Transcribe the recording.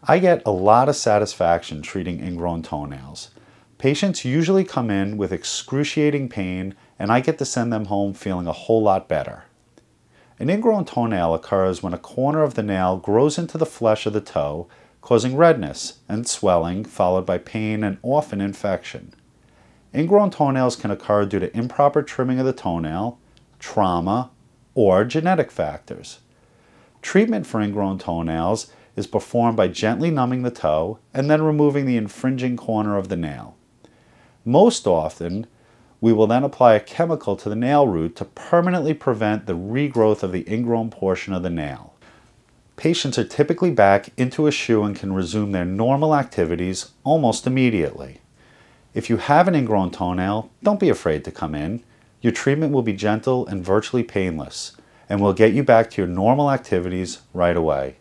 I get a lot of satisfaction treating ingrown toenails. Patients usually come in with excruciating pain, and I get to send them home feeling a whole lot better. An ingrown toenail occurs when a corner of the nail grows into the flesh of the toe, causing redness and swelling, followed by pain and often infection. Ingrown toenails can occur due to improper trimming of the toenail, trauma, or genetic factors. Treatment for ingrown toenails is performed by gently numbing the toe and then removing the infringing corner of the nail. Most often, we will then apply a chemical to the nail root to permanently prevent the regrowth of the ingrown portion of the nail. Patients are typically back into a shoe and can resume their normal activities almost immediately. If you have an ingrown toenail, don't be afraid to come in. Your treatment will be gentle and virtually painless, and will get you back to your normal activities right away.